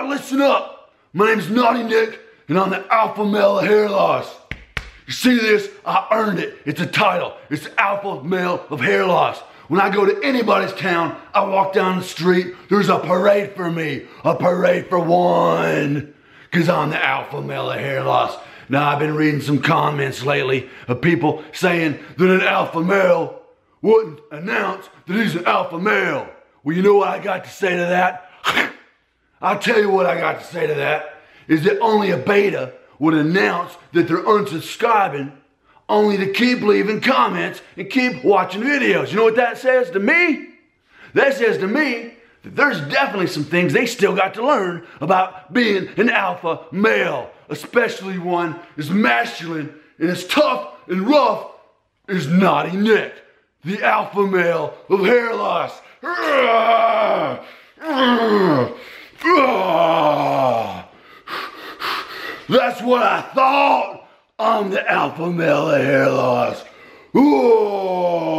Now listen up. My name's Naughty Nick, and I'm the alpha male of hair loss. You see this? I earned it. It's a title. It's the alpha male of hair loss. When I go to anybody's town, I walk down the street, there's a parade for me. A parade for one. Because I'm the alpha male of hair loss. Now, I've been reading some comments lately of people saying that an alpha male wouldn't announce that he's an alpha male. Well, you know what I got to say to that? I'll tell you what I got to say to that. Is that only a beta would announce that they're unsubscribing only to keep leaving comments and keep watching videos. You know what that says to me? That says to me that there's definitely some things they still got to learn about being an alpha male, especially one as masculine and as tough and rough as Naughty Nick, the alpha male of hair loss. That's what I thought. I'm the alpha male of hair loss. Ooh.